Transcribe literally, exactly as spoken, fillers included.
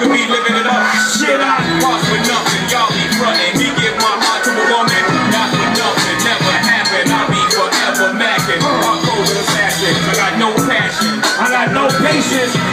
could be living it up. Shit, I cost for nothing, y'all be frontin'. Me give my heart to a woman, not for nothing, never happen. I'll be forever mackin'. I'm cold with assassin, I got no passion, I got no patience.